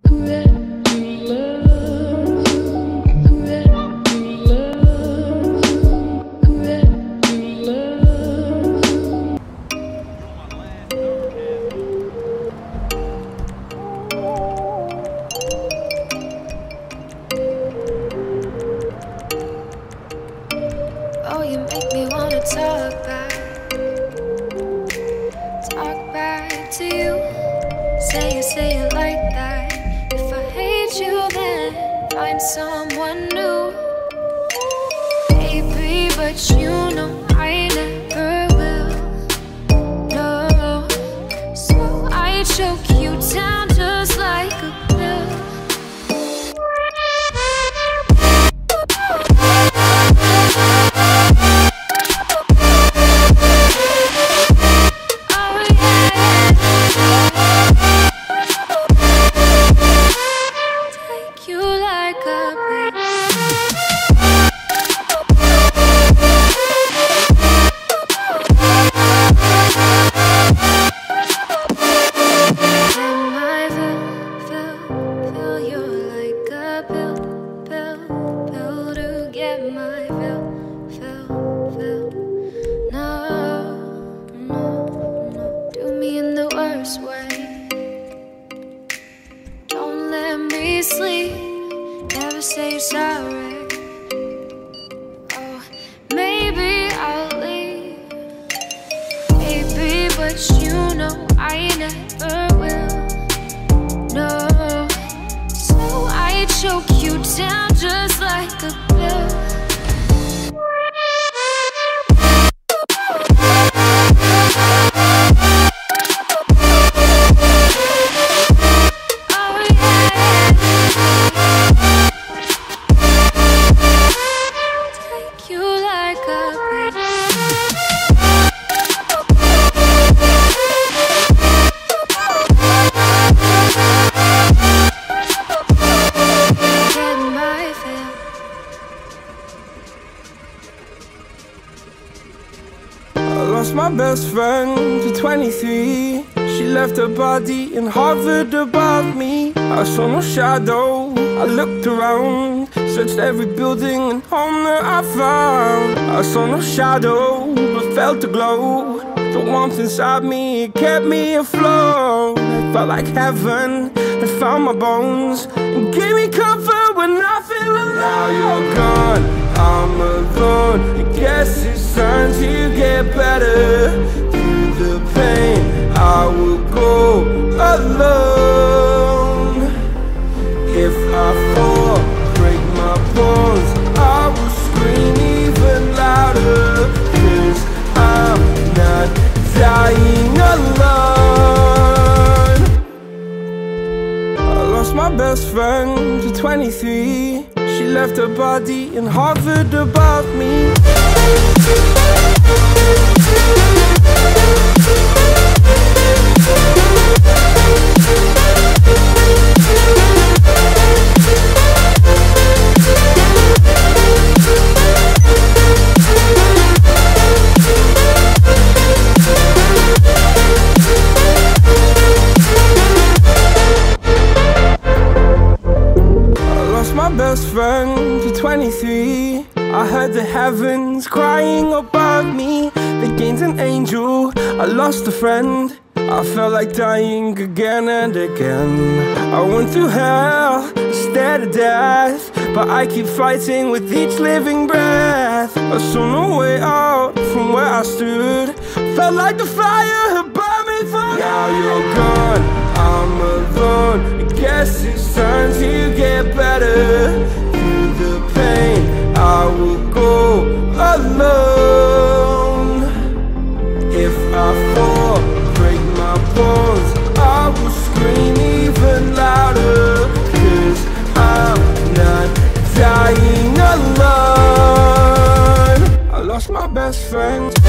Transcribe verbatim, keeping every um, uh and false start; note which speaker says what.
Speaker 1: Oh, you make me wanna talk back, talk back to you. Say it, say it like that. If I hate you, then find someone new. Baby, but you know I never will. No, so I choke you down just like a pill. Sleep, never say you're sorry. Oh, maybe I'll leave, baby, but you know I never will. No, so I choke you down just like a pill.
Speaker 2: I lost my best friend to twenty-three. She left her body and hovered above me. I saw no shadow, I looked around, searched every building and home that I found. I saw no shadow, but felt the glow. The warmth inside me, it kept me afloat. It felt like heaven had found my bones and gave me comfort when I feel alone. Now you're gone, I'm alone. I guess it's time to get better. Through the pain, I will go alone. If I fall, break my bones, I will scream even louder. Cause I'm not dying alone. I lost my best friend to twenty-three. She left her body and hovered above me. Best friend to twenty-three. I heard the heavens crying above me. They gained an angel, I lost a friend. I felt like dying again and again. I went through hell, stared at death, but I keep fighting with each living breath. I saw no way out from where I stood. Felt like the fire had burned me through. Now you're gone, I'm alone. I guess it's time to get better. Through the pain, I will go alone. If I fall, break my bones, I will scream even louder. Cause I'm not dying alone. I lost my best friend.